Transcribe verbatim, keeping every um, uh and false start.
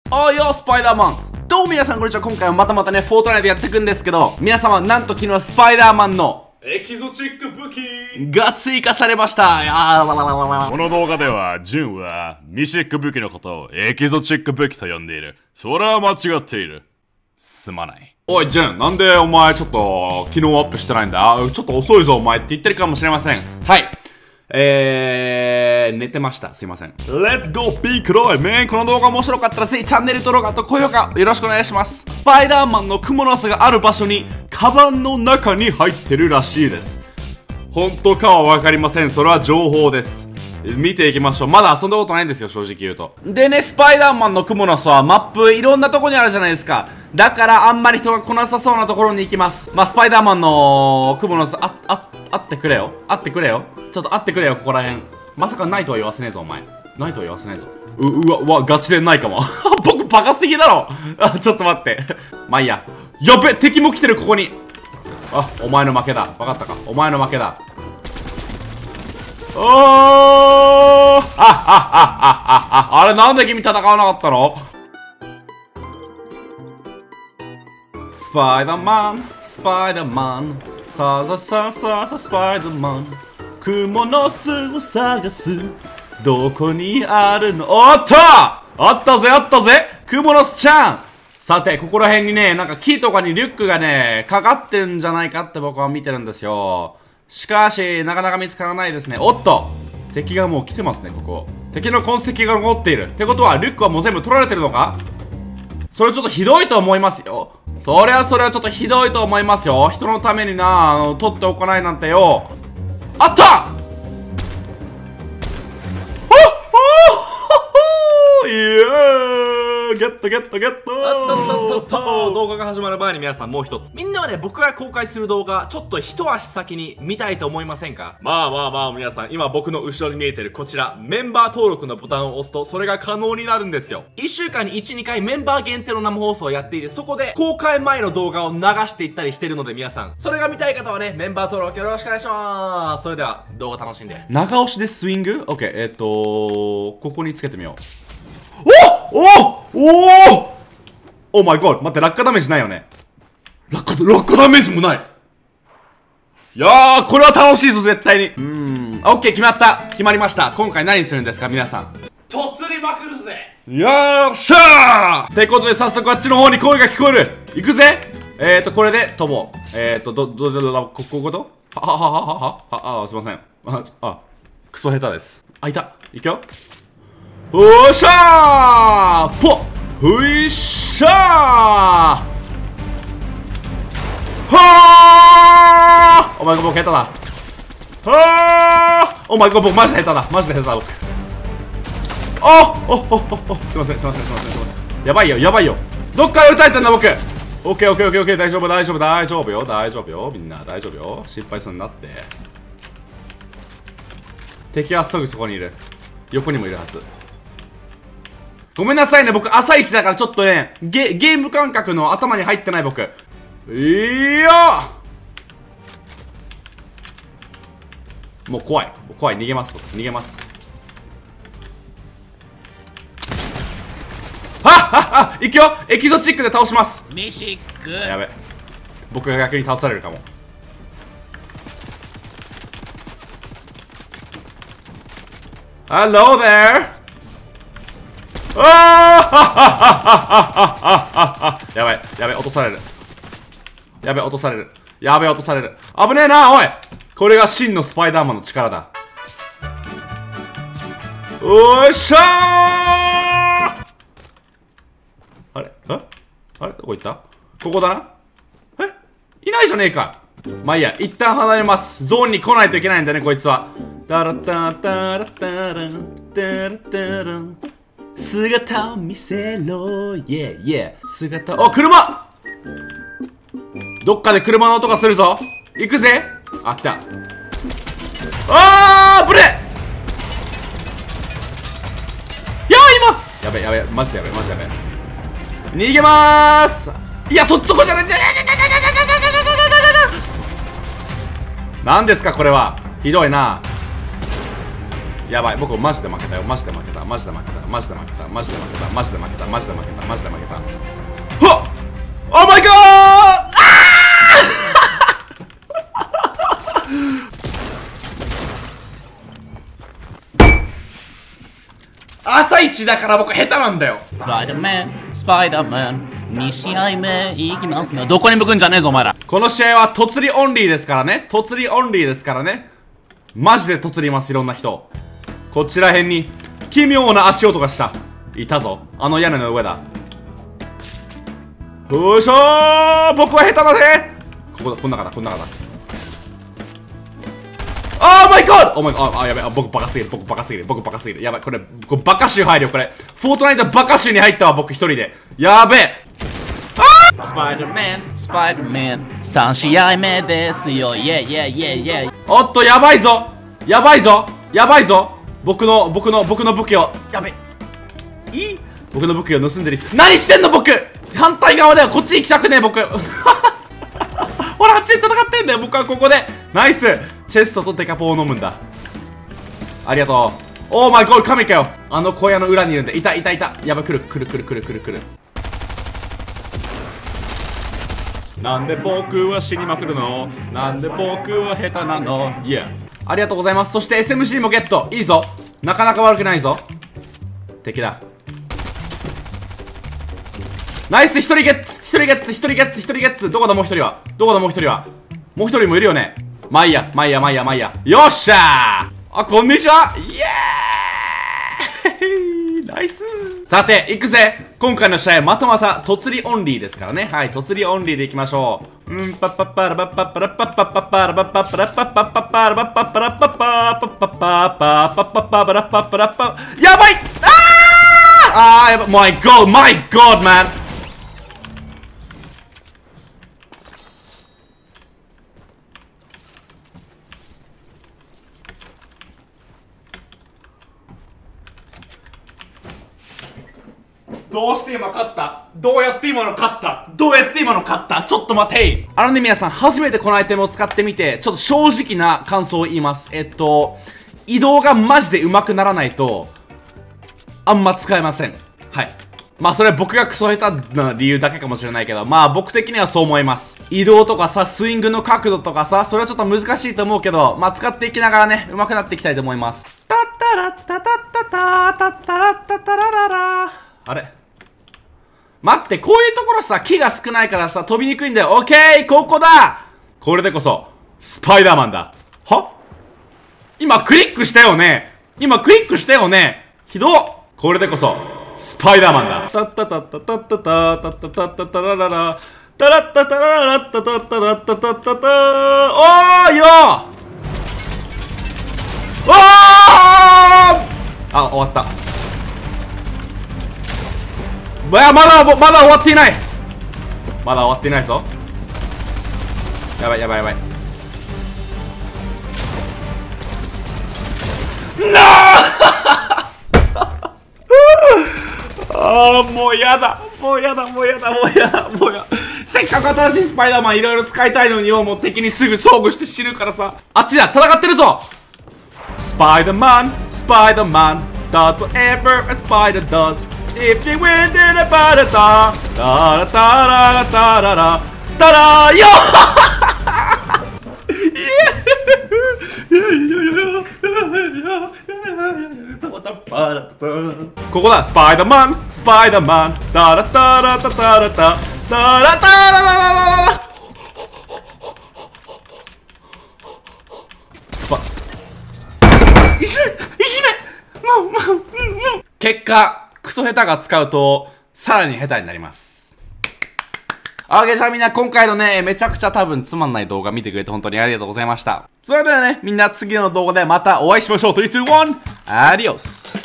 おーよースパイダーマン。どうも皆さんこんにちは。今回はまたまたねフォートナイトやっていくんですけど、皆様なんと昨日スパイダーマンのエキゾチック武器が追加されました。いやーわわわわわ。 この動画ではジュンはミシック武器のことをエキゾチック武器と呼んでいる。それは間違っている。すまない。 おいジュン、なんでお前ちょっと昨日アップしてないんだ。ちょっと遅いぞお前って言ってるかもしれません。はい、えー、寝てました。すいません。Let's go be cry man。 この動画面白かったらぜひチャンネル登録と高評価よろしくお願いします。スパイダーマンのクモの巣がある場所にカバンの中に入ってるらしいです。本当かは分かりません。それは情報です。見ていきましょう。まだ遊んだことないんですよ、正直言うと。でね、スパイダーマンのクモの巣はマップいろんなとこにあるじゃないですか。だからあんまり人が来なさそうなところに行きます。まあスパイダーマンのクモの巣あ、あ、あってくれよ。あってくれよ。ちょっとあってくれよ、ここら辺。まさかないとは言わせねえぞ、お前。ないとは言わせねえぞ。う、うわ、うわ、ガチでないかも。僕バカすぎだろ。あ、ちょっと待って。まあいいや。やべ、敵も来てる、ここに。あ、お前の負けだ。わかったか。お前の負けだ。おー、あっはっはっはっは。あれなんで君戦わなかったの？スパイダーマン、スパイダーマン、さあさあさあさあさあスパイダーマン、クモの巣を探す。どこにあるの？おっと！あったぜあったぜ！クモの巣ちゃん！さて、ここら辺にね、なんか木とかにリュックがね、かかってるんじゃないかって僕は見てるんですよ。しかし、なかなか見つからないですね。おっと！敵がもう来てますね、ここ。敵の痕跡が残っている。ってことは、リュックはもう全部取られてるのか？それちょっとひどいと思いますよ。そりゃそれはちょっとひどいと思いますよ。人のためにな、あの、取っておかないなんてよ。あった！イエーイ、ゲットゲットゲット。 動画が始まる前に皆さんもう一つ、みんなはね、僕が公開する動画ちょっと一足先に見たいと思いませんか？まあまあまあ皆さん、今僕の後ろに見えてるこちらメンバー登録のボタンを押すとそれが可能になるんですよ。いっしゅうかんにいち、にかいメンバー限定の生放送をやっていて、そこで公開前の動画を流していったりしてるので、皆さんそれが見たい方はね、メンバー登録よろしくお願いします。それでは動画楽しんで。 長押しでスイング ?OK、えっとここにつけてみよう。おおおおマイゴー、待って、落下ダメージないよね。落下、落下ダメージもない。いやー、これは楽しいぞ、絶対に。うーん、オッケー、決まった。決まりました。今回何するんですか、皆さん。 突りまくるぜ。 よーっしゃーってことで、早速あっちの方に声が聞こえる。行くぜ。えーと、これで飛ぼう。えーと、ど、ど、ど、ど、ど、こ、ここと？は、は、は、は、は、は、あ、すいません。あ、あ、クソ下手です。あ、いた。行くよ。おーしゃーぽっふいっしゃーはーお前が僕下手だ。はーお前が僕マジで下手だ。マジで下手だ僕。あっおっおっおっおっすいませんすいませんすいませんすいません。やばいよやばいよ。どっから撃たれてんだ僕。オッケーオッケーオッケーオッケー、大丈夫大丈夫大丈夫よ大丈夫よ、みんな大丈夫よ。失敗するなって。敵はすぐそこにいる。横にもいるはず。ごめんなさいね、僕朝一だからちょっとね、ゲ、ゲーム感覚の頭に入ってない僕。いやもう怖い。怖い。逃げます。逃げます。はっはっは、いくよ。エキゾチックで倒します。 ミシック。 やべ。僕が逆に倒されるかも。Hello there! ああやばいやばい、落とされる。やべ、落とされる。やべ、落とされる。危ねえなおい。これが真のスパイダーマンの力だ。おっしゃー。あれえあれどこ行った？ここだな。えいないじゃねえか。まあいいや、一旦離れます。ゾーンに来ないといけないんだねこいつは。タラタタラタラタラタラ、姿を見せろ、イェイイェイ。姿を、お、車！どっかで車の音がするぞ。行くぜ。あ、来た。あー、ブレ！いやー、今！やべやべ、マジでやべ、マジでやべ。逃げまーす。いや、そっちこじゃない。何ですか、これは。ひどいな。 やばい、僕マジで負けたよ。マジで負けた。マジで負けた。マジで負けた。マジで負けた。マジで負けた。マジで負けた。マジで負けた。はっ！ Oh my god！ 朝一だから僕下手なんだよ。 スパイダーマン、スパイダーマン、に試合目いきますよ。どこに向くんじゃねえぞお前ら。 この試合はとつりオンリーですからね。とつりオンリーですからね。マジでとつります、いろんな人。こちら辺に奇妙な足音がした。いたぞ、あの屋根の上だ。よいしょー、僕は下手だぜ。ここだ、こん中だ、こん中だ。Oh my god! Oh my god! あ、やべえ、僕バカすぎる、僕バカすぎる、僕バカすぎる。やばい、これ、これバカ臭入るよ、これ。フォートナイトバカ臭に入ったわ、僕一人で。やべえ。 スパイダーマン、スパイダーマン、さん試合目ですよ。イェイイェイイェイイェイ。 おっと、やばいぞやばいぞやばいぞ僕の、僕の、僕の武器を。やべえ。いい僕の武器を盗んでる人。何してんの僕反対側だよ、こっち行きたくねえ、僕。ほら、あっちで戦ってるんだよ、僕はここで。ナイスチェストとデカポを飲むんだ。ありがとう。オーマイゴー、神かよ。あの小屋の裏にいるんで。いたいたいた。やばい、来る来る来る来る来る来る。なんで僕は死にまくるの？なんで僕は下手なの？ Yeah。 ありがとうございます。そして エスエムジー もゲット。いいぞ、なかなか悪くないぞ。敵だ。ナイス、一人ゲッツ、一人ゲッツ、一人ゲッツ、一人ゲッツ。どこだもう一人は？どこだもう一人は？もう一人もいるよね。まあいいや、まあいいや、まあいいや、まあいいや。よっしゃー。あ、こんにちは。イエーイナイス。さて、行くぜ。今回の試合またまた、とつりオンリーですからね。はい、とつりオンリーでいきましょう。うん、パッパッパラパッパッパラパッパッパッパラパッパッパラパッパッパッパラパッパッパラパッパッパッパッパッパッパッパラパッパラパッ。やばい。あーあー、やばい。My God, my God, man。どうして今勝った？どうやって今の勝った？どうやって今の勝った？ちょっと待てい。あのね、皆さん、初めてこのアイテムを使ってみて、ちょっと正直な感想を言います。えっと、移動がマジで上手くならないと、あんま使えません。はい。まあ、それは僕がクソ下手な理由だけかもしれないけど、まあ、僕的にはそう思います。移動とかさ、スイングの角度とかさ、それはちょっと難しいと思うけど、まあ、使っていきながらね、上手くなっていきたいと思います。タッタラッタタッタタータッタラッタタラララ。あれ？待って、こういうところさ、木が少ないからさ、飛びにくいんだよ。オッケー、ここだ。これでこそ、スパイダーマンだ。は？今クリックしたよね。今クリックしたよね。ひどっ。これでこそ、スパイダーマンだ。タッタタッタタッタタタッタタッタタラララ。タラッタタララッタタッタタッタタッタタ。おーよー。おー。あ、終わった。まだまだまだ終わっていない。まだ終わっていないぞ。やばいやばいやばい。なああ、もうやだもうやだもうやだもうやだもうやだ。せっかく新しいスパイダーマンいろいろ使いたいのによ、もう敵にすぐ遭遇して死ぬからさ。あっちだ、戦ってるぞ。スパイダーマンスパイダーマン does whatever a spider does if you win in a battle da da da da da da da da da yo ここだ、スパイダーマンスパイダーマンダラダラダダラダダラダラダラダ。いじめいじめもうもう、うんうん、結果クソ下手が使うとさらに下手になります。オーケー、じゃあみんな今回のね、めちゃくちゃ多分つまんない動画見てくれて本当にありがとうございました。それではね、みんな次の動画でまたお会いしましょう。スリー、ツー、ワン、アディオス。